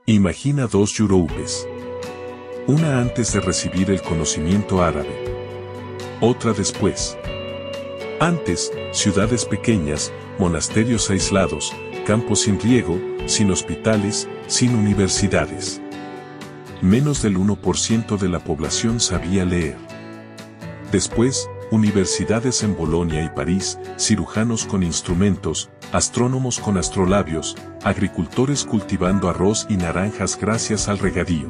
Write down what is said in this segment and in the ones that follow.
Imagina dos Yurupes. Una antes de recibir el conocimiento árabe. Otra después. Antes, ciudades pequeñas, monasterios aislados, campos sin riego, sin hospitales, sin universidades. Menos del 1% de la población sabía leer. Después, universidades en Bolonia y París, cirujanos con instrumentos, astrónomos con astrolabios, agricultores cultivando arroz y naranjas gracias al regadío.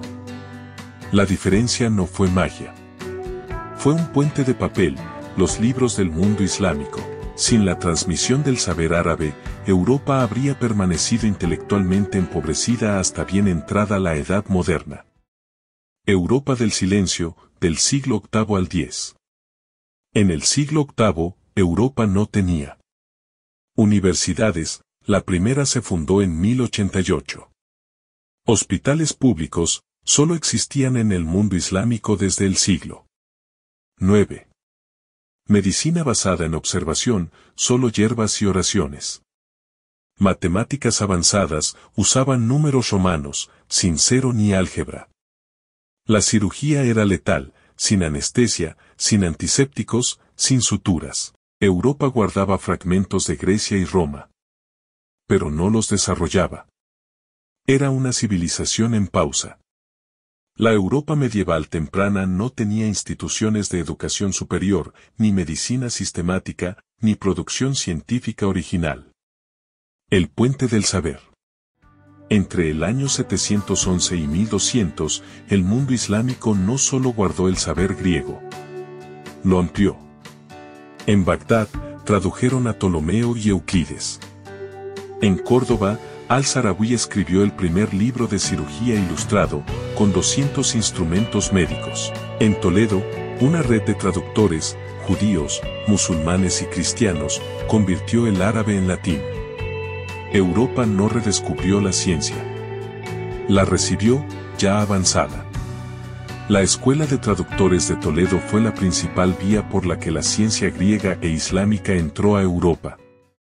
La diferencia no fue magia. Fue un puente de papel, los libros del mundo islámico. Sin la transmisión del saber árabe, Europa habría permanecido intelectualmente empobrecida hasta bien entrada la Edad Moderna. Europa del silencio, del siglo VIII al X. En el siglo VIII, Europa no tenía universidades, la primera se fundó en 1088. Hospitales públicos, solo existían en el mundo islámico desde el siglo IX. Medicina basada en observación, solo hierbas y oraciones. Matemáticas avanzadas, usaban números romanos, sin cero ni álgebra. La cirugía era letal, sin anestesia, sin antisépticos, sin suturas. Europa guardaba fragmentos de Grecia y Roma. Pero no los desarrollaba. Era una civilización en pausa. La Europa medieval temprana no tenía instituciones de educación superior, ni medicina sistemática, ni producción científica original. El puente del saber. Entre el año 711 y 1200, el mundo islámico no solo guardó el saber griego, lo amplió. En Bagdad, tradujeron a Ptolomeo y Euclides. En Córdoba, Al-Sarawi escribió el primer libro de cirugía ilustrado, con 200 instrumentos médicos. En Toledo, una red de traductores, judíos, musulmanes y cristianos, convirtió el árabe en latín. Europa no redescubrió la ciencia. La recibió, ya avanzada. La Escuela de Traductores de Toledo fue la principal vía por la que la ciencia griega e islámica entró a Europa.